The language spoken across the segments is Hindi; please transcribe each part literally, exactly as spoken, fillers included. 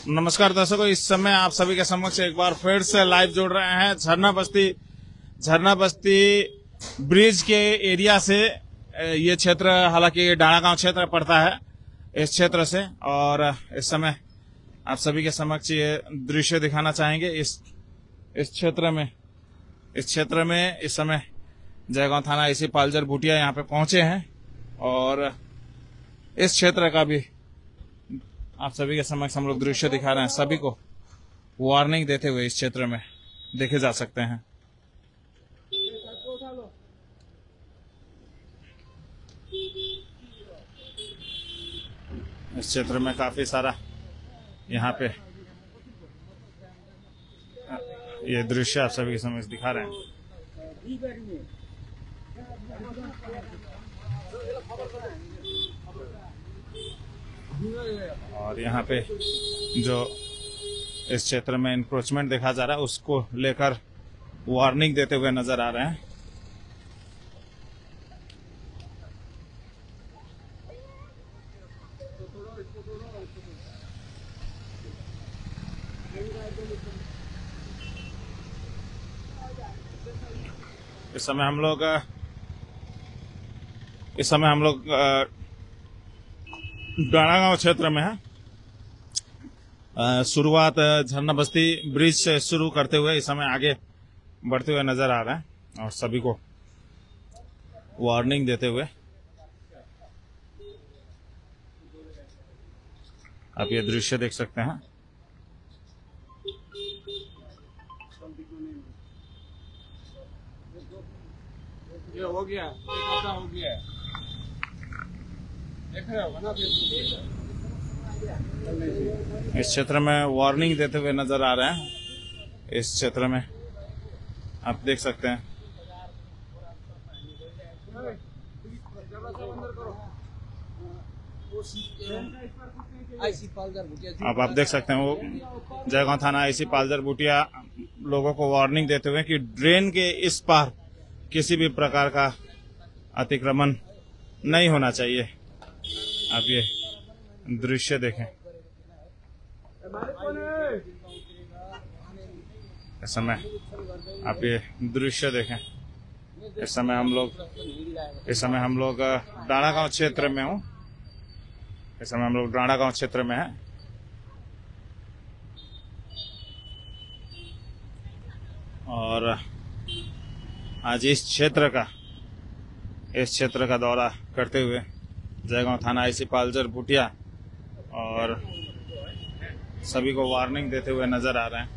नमस्कार दर्शकों, इस समय आप सभी के समक्ष एक बार फिर से लाइव जोड़ रहे हैं झरना बस्ती झरना बस्ती ब्रिज के एरिया से। ये क्षेत्र हालांकि डाणा गांव क्षेत्र पड़ता है इस क्षेत्र से, और इस समय आप सभी के समक्ष ये दृश्य दिखाना चाहेंगे। इस इस क्षेत्र में इस क्षेत्र में इस समय जयगांव थाना आईसी पालजर भूटिया यहाँ पे पहुंचे हैं, और इस क्षेत्र का भी आप सभी के समक्ष हम लोग दृश्य दिखा रहे हैं। सभी को वार्निंग देते हुए इस क्षेत्र में देखे जा सकते हैं। इस क्षेत्र में काफी सारा यहाँ पे ये दृश्य आप सभी के समक्ष दिखा रहे हैं। और यहाँ पे जो इस क्षेत्र में इंक्रोचमेंट देखा जा रहा है उसको लेकर वार्निंग देते हुए नजर आ रहे हैं। इस समय हम लोग इस समय हम लोग डाणा गांव क्षेत्र में है। शुरुआत झरना बस्ती ब्रिज से शुरू करते हुए इस समय आगे बढ़ते हुए नजर आ रहे हैं, और सभी को वार्निंग देते हुए आप ये दृश्य देख सकते हैं। ये हो गया, एक हफ्ता हो गया है। देख रहे हो ना, इस क्षेत्र में वार्निंग देते हुए नजर आ रहे हैं। इस क्षेत्र में आप देख सकते हैं। अब आप देख सकते हैं वो जयगांव थाना आईसी पालजर भूटिया लोगों को वार्निंग देते हुए कि ड्रेन के इस पार किसी भी प्रकार का अतिक्रमण नहीं होना चाहिए। आप ये दृश्य देखें। इस समय आप ये दृश्य देखें। इस समय हम लोग इस समय हम लोग डाणा गांव क्षेत्र में हूँ इस समय हम लोग डाणा गांव क्षेत्र में हैं। और आज इस क्षेत्र का इस क्षेत्र का दौरा करते हुए जयगांव थाना आईसी पालजर भूटिया और सभी को वार्निंग देते हुए नजर आ रहे हैं।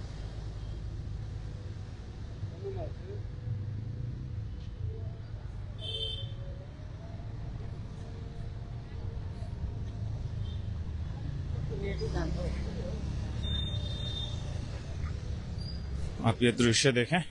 आप ये दृश्य देखें।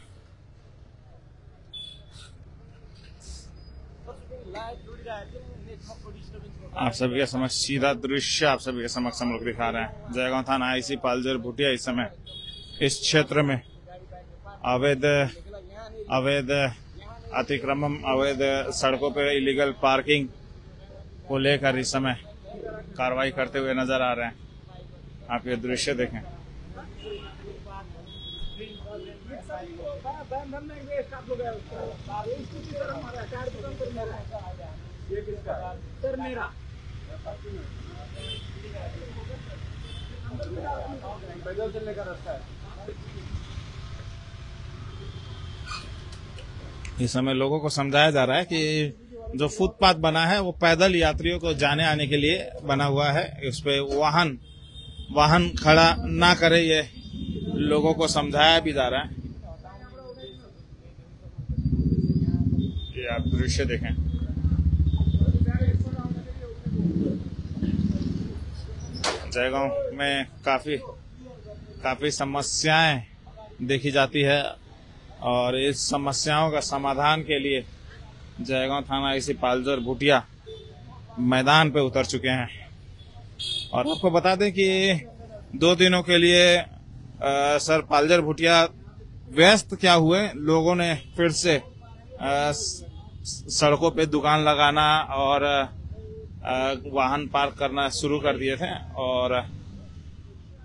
आप सभी के समक्ष सीधा दृश्य आप सभी के समक्ष हम लोग दिखा रहे हैं। जयगांव थाना आईसी पालजर भूटिया इस समय इस क्षेत्र में अवैध अवैध अतिक्रमण अवैध सड़कों पर इलीगल पार्किंग को लेकर इस समय कार्रवाई करते हुए नजर आ रहे हैं। आप ये दृश्य देखें। सर मेरा पैदल चलने का रास्ता है। इस समय लोगों को समझाया जा रहा है कि जो फुटपाथ बना है वो पैदल यात्रियों को जाने आने के लिए बना हुआ है। इस पे वाहन वाहन खड़ा ना करे, ये लोगों को समझाया भी जा रहा है। ये आप दृश्य देखें। जयगांव में काफी काफी समस्याएं देखी जाती है, और इस समस्याओं का समाधान के लिए जयगांव थाना आईसी पालजर भूटिया मैदान पे उतर चुके हैं। और आपको बता दें कि दो दिनों के लिए आ, सर पालजर भूटिया व्यस्त क्या हुए, लोगों ने फिर से आ, सड़कों पे दुकान लगाना और वाहन पार्क करना शुरू कर दिए थे, और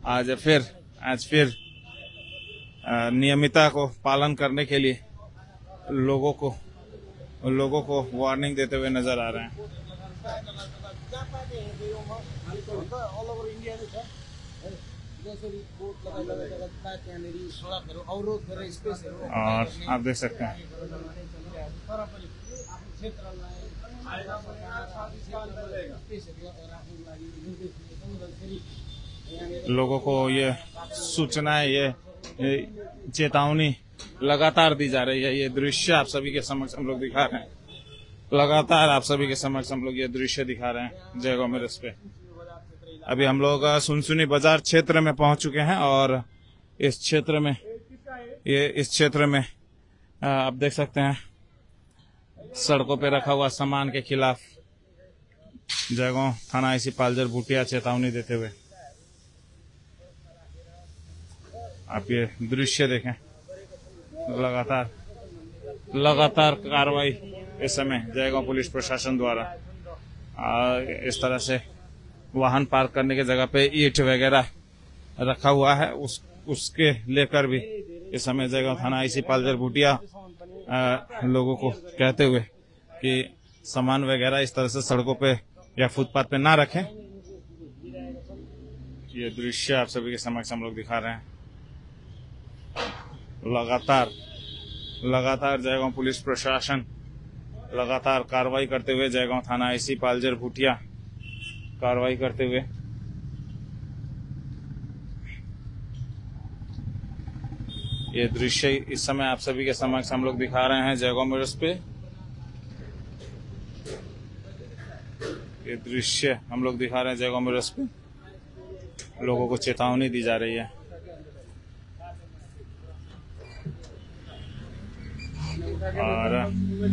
आज फिर आज फिर अ, नियमितता को पालन करने के लिए लोगों को लोगों को वार्निंग देते हुए नजर आ रहे हैं। और आप देख सकते हैं लोगों को ये सूचना ये, ये चेतावनी लगातार दी जा रही है। ये दृश्य आप सभी के समक्ष हम लोग दिखा रहे हैं, लगातार आप सभी के समक्ष हम लोग ये दृश्य दिखा रहे हैं जयगांव मेरस पे। अभी हम लोग सुनसुनी बाजार क्षेत्र में पहुंच चुके हैं और इस क्षेत्र में ये इस क्षेत्र में आप देख सकते हैं सड़कों पे रखा हुआ सामान के खिलाफ जयगांव थाना आईसी पालजर भूटिया चेतावनी देते हुए आप ये दृश्य देखें। लगातार लगातार कार्रवाई इस समय जयगांव पुलिस प्रशासन द्वारा इस तरह से वाहन पार्क करने की जगह पे ईंट वगैरह रखा हुआ है, उस उसके लेकर भी इस समय जयगांव थाना आईसी पालजर भूटिया लोगों को कहते हुए कि सामान वगैरह इस तरह से सड़कों पे या फुटपाथ पे ना रखें। ये दृश्य आप सभी के समक्ष हम लोग दिखा रहे हैं। लगातार लगातार जयगांव पुलिस प्रशासन लगातार कार्रवाई करते हुए जयगांव थाना आईसी पालजर भूटिया कार्रवाई करते हुए ये दृश्य इस समय आप सभी के समक्ष हम लोग दिखा रहे हैं जयगांव मेरस पे। ये दृश्य हम लोग दिखा रहे हैं जयगांव मेरस पे, लोगों को चेतावनी दी जा रही है। और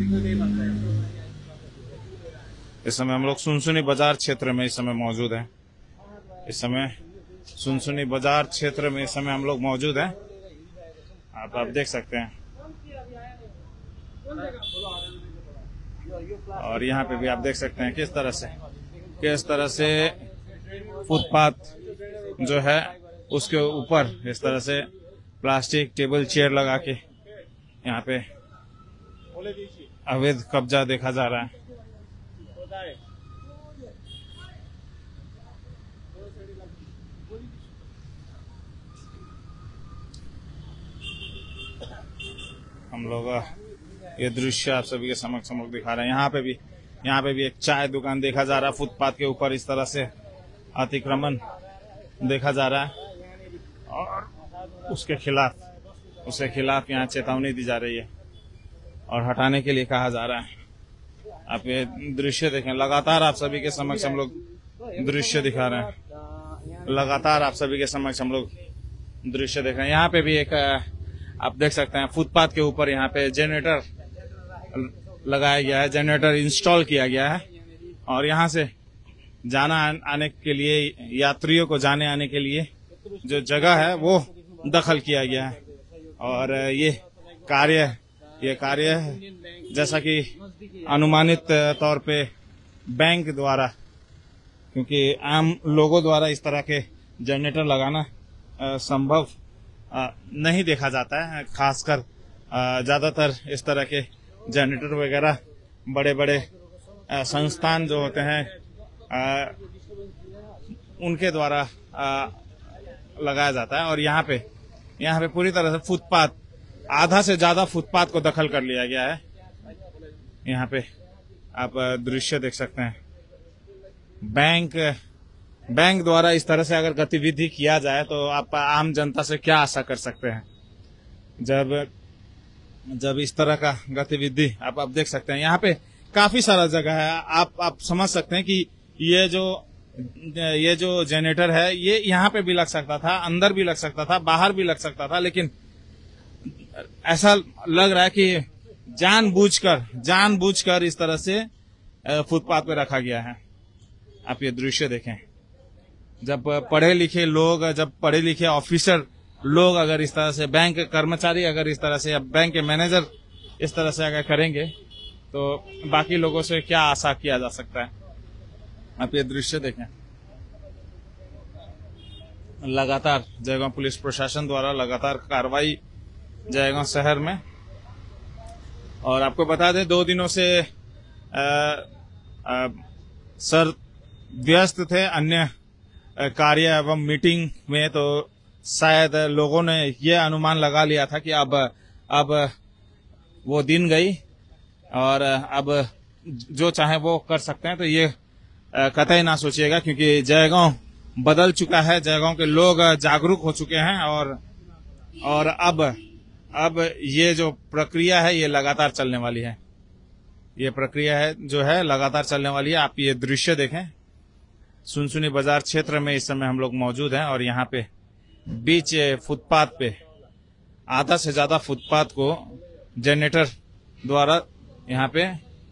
इस समय हम लोग सुनसुनी बाजार क्षेत्र में इस समय मौजूद हैं। इस समय सुनसुनी बाजार क्षेत्र में इस समय हम लोग मौजूद हैं। आप आप देख सकते हैं और यहाँ पे भी आप देख सकते हैं किस तरह से किस तरह से फुटपाथ जो है उसके ऊपर इस तरह से प्लास्टिक टेबल चेयर लगा के यहाँ पे अवैध कब्जा देखा जा रहा है। हम लोग ये दृश्य आप सभी के समक्ष हम लोग दिखा रहे हैं। यहाँ पे भी यहाँ पे भी एक चाय दुकान देखा जा रहा है, फुटपाथ के ऊपर इस तरह से अतिक्रमण देखा जा रहा है और उसके खिलाफ उसके खिलाफ यहाँ चेतावनी दी जा रही है और हटाने के लिए कहा जा रहा है। आप ये दृश्य देखें, लगातार आप सभी के समक्ष हम लोग दृश्य दिखा रहे हैं। लगातार आप सभी के समक्ष हम लोग दृश्य देख रहे हैं। यहाँ पे भी एक आप देख सकते हैं फुटपाथ के ऊपर यहाँ पे जनरेटर लगाया गया है, जनरेटर इंस्टॉल किया गया है और यहाँ से जाना आने के लिए यात्रियों को जाने आने के लिए जो जगह है वो दखल किया गया है। और ये कार्य ये कार्य जैसा कि अनुमानित तौर पे बैंक द्वारा, क्योंकि आम लोगों द्वारा इस तरह के जनरेटर लगाना संभव नहीं देखा जाता है। खासकर ज्यादातर इस तरह के जनरेटर वगैरह बड़े बड़े संस्थान जो होते हैं उनके द्वारा लगाया जाता है। और यहाँ पे यहाँ पे पूरी तरह से फुटपाथ, आधा से ज्यादा फुटपाथ को दखल कर लिया गया है। यहाँ पे आप दृश्य देख सकते हैं। बैंक बैंक द्वारा इस तरह से अगर गतिविधि किया जाए तो आप आम जनता से क्या आशा कर सकते हैं। जब जब इस तरह का गतिविधि आप आप देख सकते हैं। यहाँ पे काफी सारा जगह है, आप आप समझ सकते हैं कि ये जो ये जो जनरेटर है ये यहाँ पे भी लग सकता था, अंदर भी लग सकता था, बाहर भी लग सकता था, लेकिन ऐसा लग रहा है कि जानबूझकर जानबूझकर इस तरह से फुटपाथ पे रखा गया है। आप ये दृश्य देखें। जब पढ़े लिखे लोग, जब पढ़े लिखे ऑफिसर लोग अगर इस तरह से, बैंक कर्मचारी अगर इस तरह से, या बैंक के मैनेजर इस तरह से अगर करेंगे तो बाकी लोगों से क्या आशा किया जा सकता है। आप ये दृश्य देखें। लगातार जयगांव पुलिस प्रशासन द्वारा लगातार कार्रवाई जयगांव शहर में। और आपको बता दें दो दिनों से आ, आ, सर व्यस्त थे अन्य कार्य एवं मीटिंग में, तो शायद लोगों ने ये अनुमान लगा लिया था कि अब अब वो दिन गई और अब जो चाहे वो कर सकते हैं। तो ये कतई ना सोचिएगा, क्योंकि जयगांव बदल चुका है, जयगांव के लोग जागरूक हो चुके हैं और और अब अब ये जो प्रक्रिया है ये लगातार चलने वाली है। ये प्रक्रिया है जो है लगातार चलने वाली है। आप ये दृश्य देखें, सुनसुनी बाजार क्षेत्र में इस समय हम लोग मौजूद हैं और यहाँ पे बीच फुटपाथ पे आधा से ज्यादा फुटपाथ को जनरेटर द्वारा यहाँ पे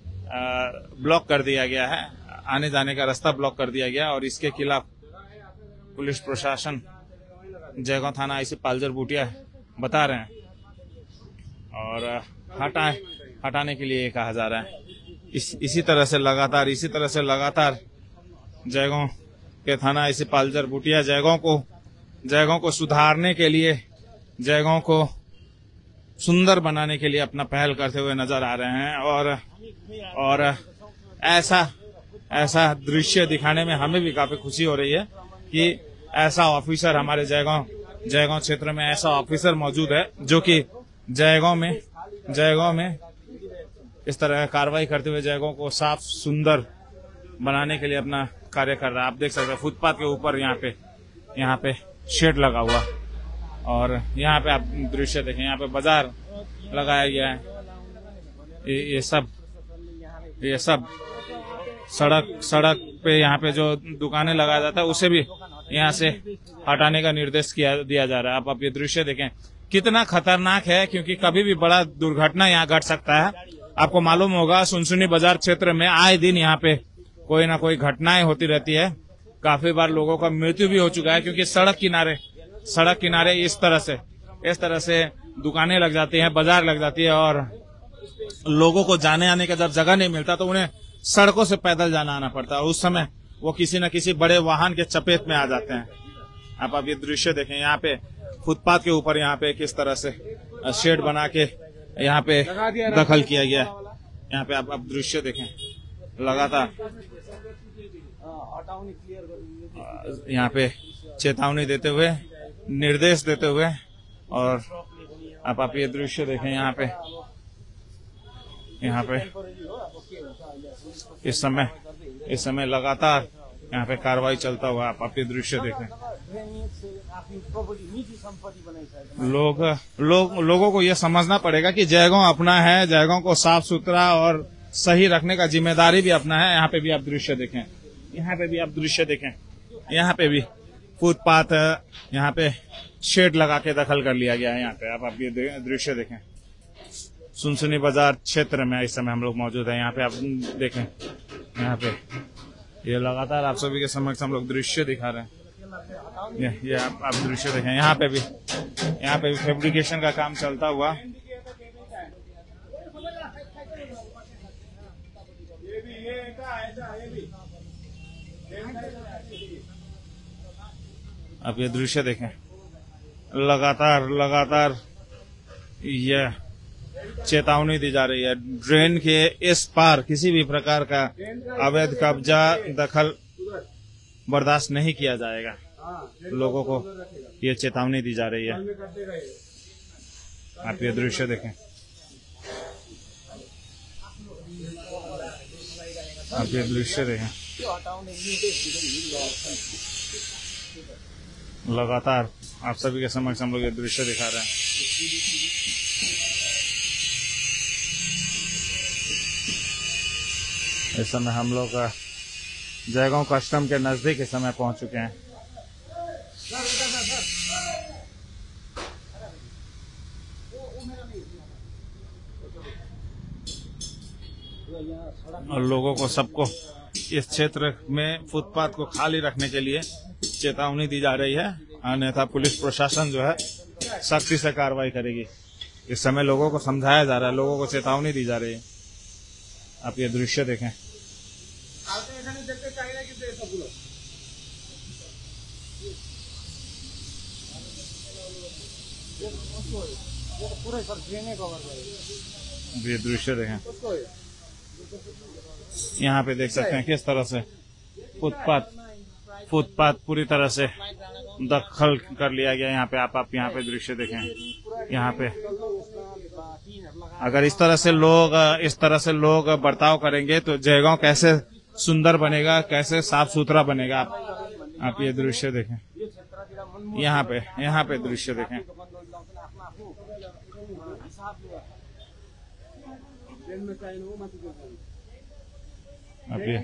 ब्लॉक कर दिया गया है, आने जाने का रास्ता ब्लॉक कर दिया गया। और इसके खिलाफ पुलिस प्रशासन जयगांव थाना आईसी पालजर बूटिया बता रहे हैं और हटाए हटाने के लिए कहा जा रहा है। इस इसी तरह से लगातार इसी तरह से लगातार जयगांव के थाना आईसी पालजर बूटिया जयगांव को जयगांव को सुधारने के लिए, जयगांव को सुंदर बनाने के लिए अपना पहल करते हुए नजर आ रहे हैं। और और ऐसा ऐसा दृश्य दिखाने में हमें भी काफी खुशी हो रही है कि ऐसा ऑफिसर हमारे जयगांव जयगांव क्षेत्र में ऐसा ऑफिसर मौजूद है जो कि जयगांव में जयगांव में इस तरह कार्रवाई करते हुए जयगांव को साफ सुंदर बनाने के लिए अपना कार्य कर रहा है। आप देख सकते हैं फुटपाथ के ऊपर यहाँ पे यहाँ पे शेड लगा हुआ और यहाँ पे आप दृश्य देखें, यहाँ पे बाजार लगाया गया है। ये, ये सब ये सब सड़क सड़क पे यहाँ पे जो दुकानें लगाया जाता है उसे भी यहाँ से हटाने का निर्देश किया दिया जा रहा है। आप आप ये दृश्य देखें कितना खतरनाक है, क्योंकि कभी भी बड़ा दुर्घटना यहाँ घट सकता है। आपको मालूम होगा सुनसुनी बाजार क्षेत्र में आए दिन यहाँ पे कोई ना कोई घटनाएं होती रहती है। काफी बार लोगों का मृत्यु भी हो चुका है, क्योंकि सड़क किनारे सड़क किनारे इस तरह से इस तरह से दुकानें लग जाती हैं, बाजार लग जाती है और लोगों को जाने आने का जब जगह नहीं मिलता तो उन्हें सड़कों से पैदल जाना आना पड़ता है। उस समय वो किसी न किसी बड़े वाहन के चपेट में आ जाते हैं। आप अब ये दृश्य देखें, यहाँ पे फुटपाथ के ऊपर यहाँ पे किस तरह से शेड बना के यहाँ पे दखल किया गया है। यहाँ पे आप अब दृश्य देखें, लगातार यहाँ पे चेतावनी देते हुए, निर्देश देते हुए, और आप आप ये दृश्य देखें यहाँ पे यहाँ पे इस समय इस समय लगातार यहाँ पे कार्रवाई चलता हुआ आप आप ये दृश्य देखें। लोग लोग लोगों को ये समझना पड़ेगा कि जयगांव अपना है, जयगांव को साफ सुथरा और सही रखने का जिम्मेदारी भी अपना है। यहाँ पे भी आप दृश्य देखें, यहाँ पे भी आप दृश्य देखें, यहाँ पे भी फुटपाथ यहाँ पे शेड लगा के दखल कर लिया गया है। यहाँ पे आप आप ये दृश्य देखें, सुनसुनी बाजार क्षेत्र में इस समय हम लोग मौजूद हैं। यहाँ पे आप देखें, यहाँ पे ये लगातार आप सभी के समक्ष हम लोग दृश्य दिखा रहे हैं। ये, ये आप, आप दृश्य देखें, यहाँ पे भी यहाँ पे भी फैब्रिकेशन का काम चलता हुआ। आप ये दृश्य देखें, लगातार लगातार ये चेतावनी दी जा रही है। ड्रेन के इस पार किसी भी प्रकार का अवैध कब्जा दखल बर्दाश्त नहीं किया जाएगा। लोगों को ये चेतावनी दी जा रही है। आप ये दृश्य देखें, आप ये दृश्य देखें, लगातार आप सभी के समक्ष हम लोग ये दृश्य दिखा रहे हैं। इस समय हम लोग जयगांव कस्टम के नजदीक इस समय पहुंच चुके हैं। और लोगों को सबको इस क्षेत्र में फुटपाथ को खाली रखने के लिए चेतावनी दी जा रही है, अन्यथा पुलिस प्रशासन जो है सख्ती से कार्रवाई करेगी। इस समय लोगों को समझाया जा रहा है, लोगों को चेतावनी दी जा रही है। आप ये दृश्य देखें, ये दृश्य देखें, यहाँ पे देख सकते हैं किस तरह से फुटपाथ फुटपाथ पूरी तरह से दखल कर लिया गया। यहाँ पे आप आप यहाँ पे दृश्य देखें, यहाँ पे अगर इस तरह से लोग इस तरह से लोग बर्ताव करेंगे तो जयगांव कैसे सुंदर बनेगा, कैसे साफ सुथरा बनेगा। आप आप ये दृश्य देखें, यहाँ पे यहाँ पे दृश्य देखें। अब ये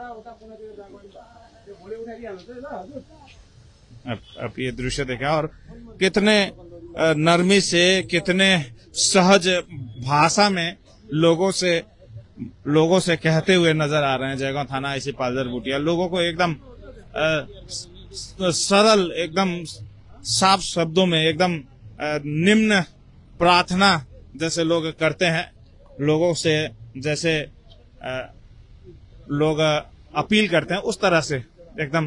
अब, अब ये दृश्य देखें और कितने नरमी से, कितने सहज भाषा में लोगों से लोगों से कहते हुए नजर आ रहे हैं जयगांव थाना आईसी पालजर भूटिया। लोगों को एकदम सरल, एकदम साफ शब्दों में, एकदम निम्न प्रार्थना जैसे लोग करते हैं, लोगों से जैसे आ, लोग अपील करते हैं, उस तरह से एकदम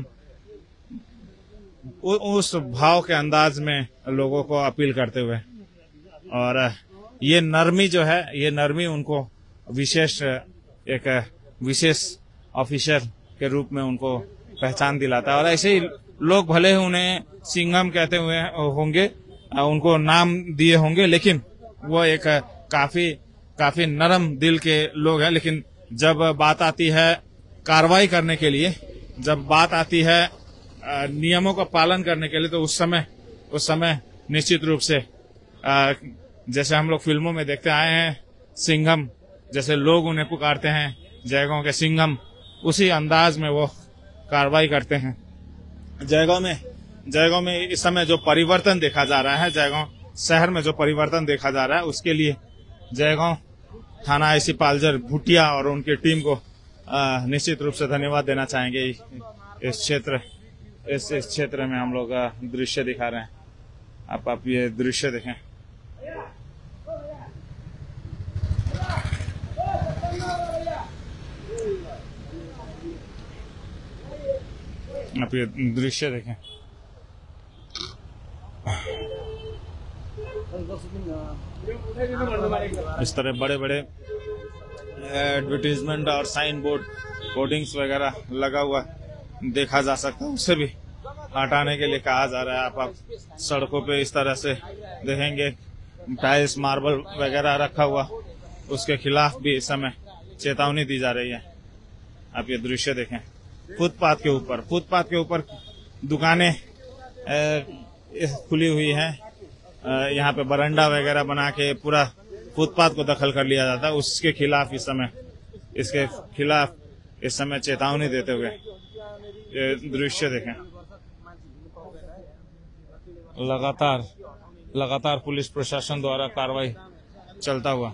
उ, उस भाव के अंदाज में लोगों को अपील करते हुए। और ये नरमी जो है, ये नरमी उनको विशेष एक विशेष ऑफिसर के रूप में उनको पहचान दिलाता है। और ऐसे ही लोग भले ही उन्हें सिंघम कहते हुए होंगे, उनको नाम दिए होंगे, लेकिन वो एक काफी काफी नरम दिल के लोग हैं। लेकिन जब बात आती है कार्रवाई करने के लिए, जब बात आती है नियमों का पालन करने के लिए, तो उस समय उस समय निश्चित रूप से जैसे हम लोग फिल्मों में देखते आए हैं, सिंघम जैसे लोग उन्हें पुकारते हैं, जयगांव के सिंघम, उसी अंदाज में वो कार्रवाई करते हैं। जयगांव में जयगांव में इस समय जो परिवर्तन देखा जा रहा है, जयगांव शहर में जो परिवर्तन देखा जा रहा है, उसके लिए जयगांव थाना आईसी पालजर भूटिया और उनकी टीम को निश्चित रूप से धन्यवाद देना चाहेंगे। इस क्षेत्र इस इस क्षेत्र में हम लोग दृश्य दिखा रहे हैं। आप आप ये दृश्य देखें, आप ये दृश्य देखें। इस तरह बड़े बड़े एडवर्टीजमेंट और साइन बोर्ड, होर्डिंग्स वगैरह लगा हुआ देखा जा सकता है, उसे भी हटाने के लिए कहा जा रहा है। आप, आप सड़कों पे इस तरह से देखेंगे टाइल्स, मार्बल वगैरह रखा हुआ, उसके खिलाफ भी इस समय चेतावनी दी जा रही है। आप ये दृश्य देखें, फुटपाथ के ऊपर फुटपाथ के ऊपर दुकानें खुली हुई हैं, यहाँ पे बरंडा वगैरह बना के पूरा फुटपाथ को दखल कर लिया जाता है। उसके खिलाफ इस समय इसके खिलाफ इस समय चेतावनी देते हुए ये दृश्य देखें। लगातार लगातार पुलिस प्रशासन द्वारा कार्रवाई चलता हुआ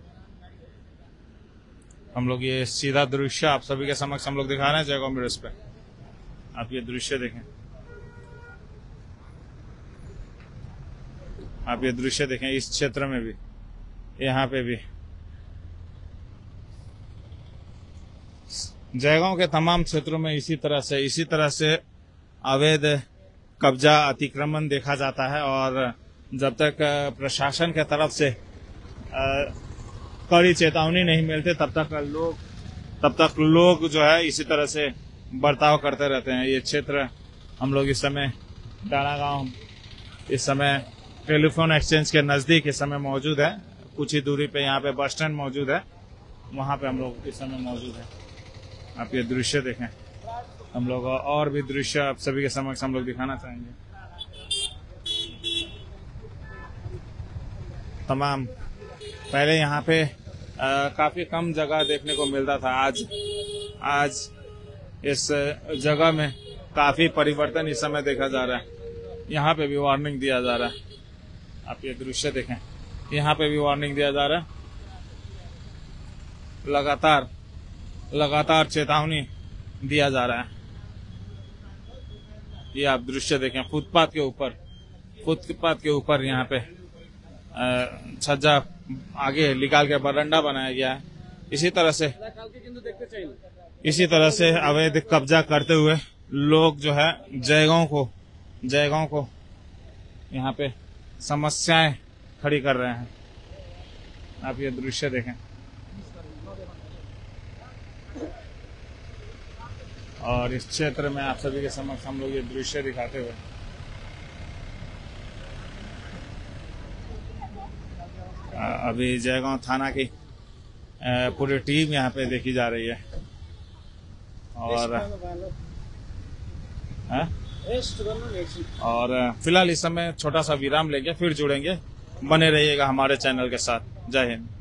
हम लोग ये सीधा दृश्य आप सभी के समक्ष हम लोग दिखा रहे हैं जयगांव मिरर्स पे। आप ये दृश्य देखें, आप ये दृश्य देखें। इस क्षेत्र में भी, यहाँ पे भी, जयगांव के तमाम क्षेत्रों में इसी तरह से इसी तरह से अवैध कब्जा, अतिक्रमण देखा जाता है। और जब तक प्रशासन के तरफ से कड़ी चेतावनी नहीं मिलते, तब तक लोग तब तक लोग जो है इसी तरह से बर्ताव करते रहते हैं। ये क्षेत्र हम लोग इस समय डाणा गांव, इस समय टेलीफोन एक्सचेंज के नजदीक इस समय मौजूद है। कुछ ही दूरी पे यहाँ पे बस स्टैंड मौजूद है, वहाँ पे हम लोग इस समय मौजूद है। आप ये दृश्य देखें। हम लोग और भी दृश्य आप सभी के समक्ष हम लोग दिखाना चाहेंगे। तमाम पहले यहाँ पे आ, काफी कम जगह देखने को मिलता था, आज आज इस जगह में काफी परिवर्तन इस समय देखा जा रहा है। यहाँ पे भी वार्निंग दिया जा रहा है। आप ये दृश्य देखें, यहाँ पे भी वार्निंग दिया जा रहा है। लगातार लगातार चेतावनी दिया जा रहा है। ये आप दृश्य देखें, फुटपाथ के ऊपर फुटपाथ के ऊपर यहाँ पे छज्जा आगे निकाल के बरंडा बनाया गया है। इसी तरह से इसी तरह से अवैध कब्जा करते हुए लोग जो है जयगांव को जयगांव को यहाँ पे समस्याएं खड़ी कर रहे हैं। आप ये दृश्य देखें और इस क्षेत्र में आप सभी के समक्ष हम लोग ये दृश्य दिखाते हुए अभी जयगांव थाना की पूरी टीम यहाँ पे देखी जा रही है और है? और फिलहाल इस समय छोटा सा विराम लेंगे, फिर जुड़ेंगे। बने रहिएगा हमारे चैनल के साथ। जय हिंद।